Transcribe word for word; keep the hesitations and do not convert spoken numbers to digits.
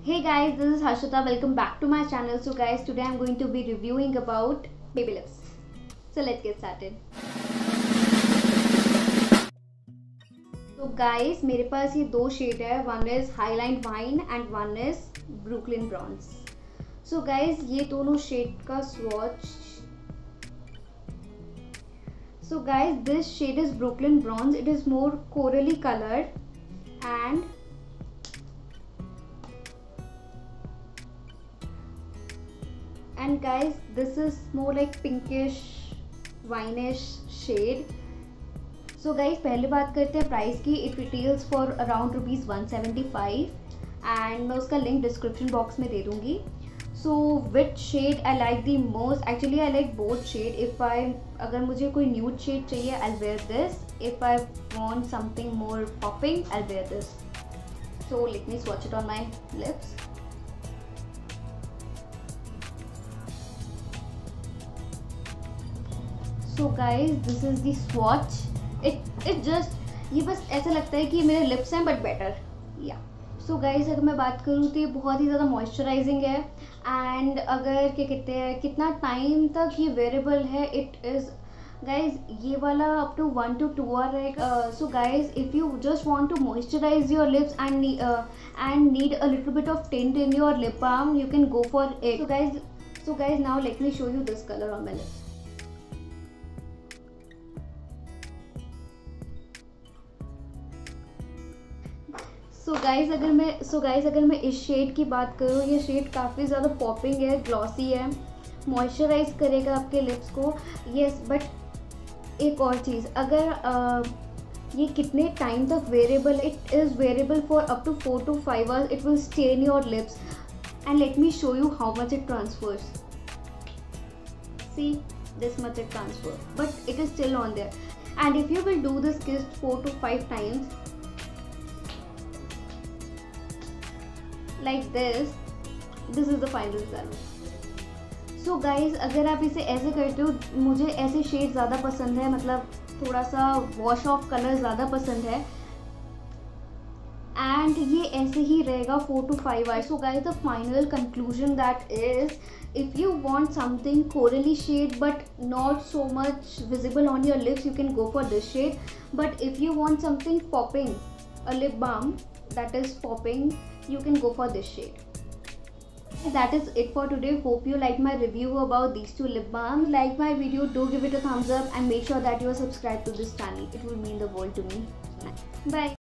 Hey guys, this is Harshita. Welcome back to my channel. So guys, today I'm going to be reviewing about baby lips. So let's get started. So guys, मेरे पास ये दो shade है. One is Highline Wine and one is Brooklyn Bronze. So guys, ये दोनों shade का swatch. So guys, this shade is Brooklyn Bronze. It is more corally colored and and guys, this is more like pinkish wineish shade. So guys, पहले बात करते हैं price की. It retails for around rupees one seventy-five and मैं उसका link description box में दे दूँगी. So which shade I like the most? Actually I like both shade. If I अगर मुझे कोई nude shade चाहिए, I'll wear this. If I want something more popping, I'll wear this. So let me swatch it on my lips. So guys, this is the swatch. It it just ये बस ऐसा लगता है कि मेरे lips हैं but better. Yeah. So guys, अगर मैं बात करूँ तो ये बहुत ही ज़्यादा मॉइस्चराइजिंग है एंड अगर क्या कहते हैं कितना टाइम तक ये वेरेबल है. इट इज़ गाइज ये वाला up to one two two hour रहेगा. So guys if you just want to moisturise your lips and and need a little bit of tint in your lip balm, you can go for it. So guys so guys now let me show you this colour on my lips. So so guys अगर मैं सो so guys अगर मैं इस shade की बात करूँ, ये shade काफ़ी ज़्यादा पॉपिंग है, ग्लॉसी है, मॉइस्चराइज करेगा आपके लिप्स को. येस, बट एक और चीज़, अगर आ, ये कितने टाइम तक wearable, it is wearable for up to four to five hours. It will stay in your lips and let me show you how much it transfers. See this much it transfer, but it is still on there. And if you will do this kiss four to five times like this, this is the final result. So guys, अगर आप इसे ऐसे करते हो, मुझे ऐसे shade ज़्यादा पसंद है, मतलब थोड़ा सा वॉश ऑफ कलर ज़्यादा पसंद है एंड ये ऐसे ही रहेगा four to five hours. So guys, the final conclusion that is, if you want something corally shade but not so much visible on your lips, you can go for this shade. But if you want something popping, a lip balm that is popping, you can go for this shade. That is it for today. Hope you like my review about these two lip balms. Like my video, do give it a thumbs up and make sure that you are subscribed to this channel. It will mean the world to me. Bye.